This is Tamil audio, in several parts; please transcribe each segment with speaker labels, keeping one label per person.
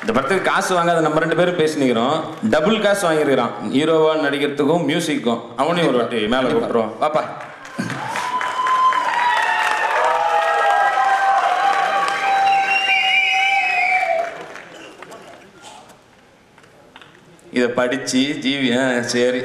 Speaker 1: இந்த படத்துக்கு காசு வாங்காத நம்ம 2 பேரும் பேசினிக்கிறோம். டபுள் காசு வாங்கியிருக்கிறான் ஹீரோவா நடிக்கிறதுக்கும் மியூசிக்கும். அவனையும் ஒரு வாட்டி மேலே கூப்பிட்டுருவோம். பாப்பா இதை படிச்சு ஜீவி சரி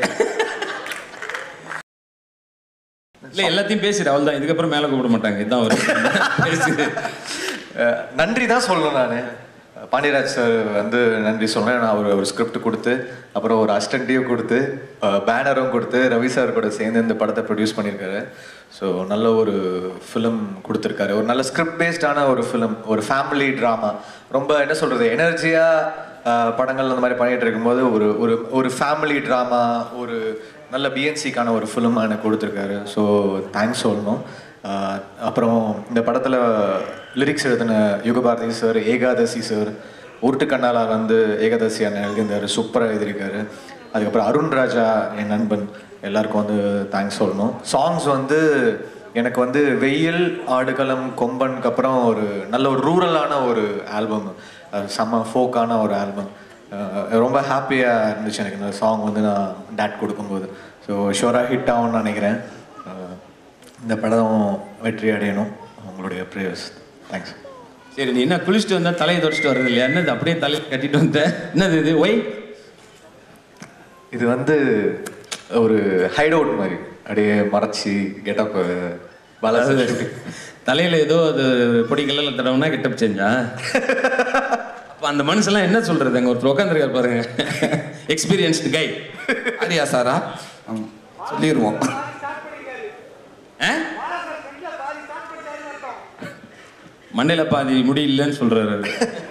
Speaker 1: இல்லை எல்லாத்தையும் பேசிடு அவள் தான். இதுக்கப்புறம் மேலே கூப்பிட மாட்டாங்க. இதுதான் ஒரு பேசிடு.
Speaker 2: நன்றி தான் சொல்லணும். நான் பாண்டியராஜ் சார் வந்து நன்றி சொன்னேன். நான் ஒரு ஸ்கிரிப்ட் கொடுத்து அப்புறம் ஒரு அசிஸ்டன்ட்டையும் கொடுத்து பேனரும் கொடுத்து ரவி சார் கூட சேர்ந்து இந்த படத்தை ப்ரொடியூஸ் பண்ணியிருக்காரு. ஸோ நல்ல ஒரு ஃபிலிம் கொடுத்துருக்காரு. ஒரு நல்ல ஸ்கிரிப்ட் பேஸ்டான ஒரு ஃபிலிம், ஒரு ஃபேமிலி ட்ராமா. ரொம்ப என்ன சொல்கிறது, எனர்ஜியாக படங்கள் அந்த மாதிரி பண்ணிகிட்டு இருக்கும்போது ஒரு ஒரு ஒரு ஃபேமிலி ட்ராமா, ஒரு நல்ல பிஎன்சிக்கான ஒரு ஃபிலிம் எனக்கு கொடுத்துருக்காரு. ஸோ தேங்க்ஸ் சொல்லணும். அப்புறம் இந்த படத்தில் லிரிக்ஸ் எழுதின யுகபாரதி சார், ஏகாதசி சார், உருட்டு கண்ணாலா வந்து ஏகாதசி அண்ணன் எழுதியிருந்தார், சூப்பராக எழுதியிருக்காரு. அதுக்கப்புறம் அருண் ராஜா என் நண்பன், எல்லாருக்கும் வந்து தேங்க்ஸ் சொல்லணும். சாங்ஸ் வந்து எனக்கு வந்து வெயில், ஆடுகளம், கொம்பனுக்கு அப்புறம் ஒரு நல்ல ஒரு ரூரலான ஒரு ஆல்பம், செம்ம ஃபோக்கான ஒரு ஆல்பம். ரொம்ப ஹாப்பியாக இருந்துச்சு எனக்கு இந்த சாங் வந்து நான் டேட் கொடுக்கும்போது. ஸோ ஷோராக ஹிட் ஆகும்னு நினைக்கிறேன். இந்த படம் வெற்றி அடையணும். உங்களுடைய ப்ரேயர்ஸ். தேங்க்ஸ்.
Speaker 1: சரி, நீ என்ன குளிச்சுட்டு வந்தால் தலையை தொடச்சிட்டு வர்றது இல்லையா? என்னது அப்படியே தலையை கட்டிட்டு வந்த? என்னது இது? ஒய்
Speaker 2: இது வந்து ஒரு ஹைட் அவுட் மாதிரி அப்படியே மறைச்சி கெட்டப் பாலாஜி
Speaker 1: தலையில் ஏதோ அது பொடிக்கெல்லாம் தடவுனா கெட்டப் செஞ்சா? அப்போ அந்த மனுஷெல்லாம் என்ன சொல்கிறது? அங்கே ஒருத்தர் உட்காந்துருக்காரு பாருங்க, எக்ஸ்பீரியன்ஸ்டு கை.
Speaker 3: அப்படியா சாரா? சொல்லிடுவோம்.
Speaker 1: மண்டையில் பாதி முடி இல்லைன்னு சொல்கிறாரு.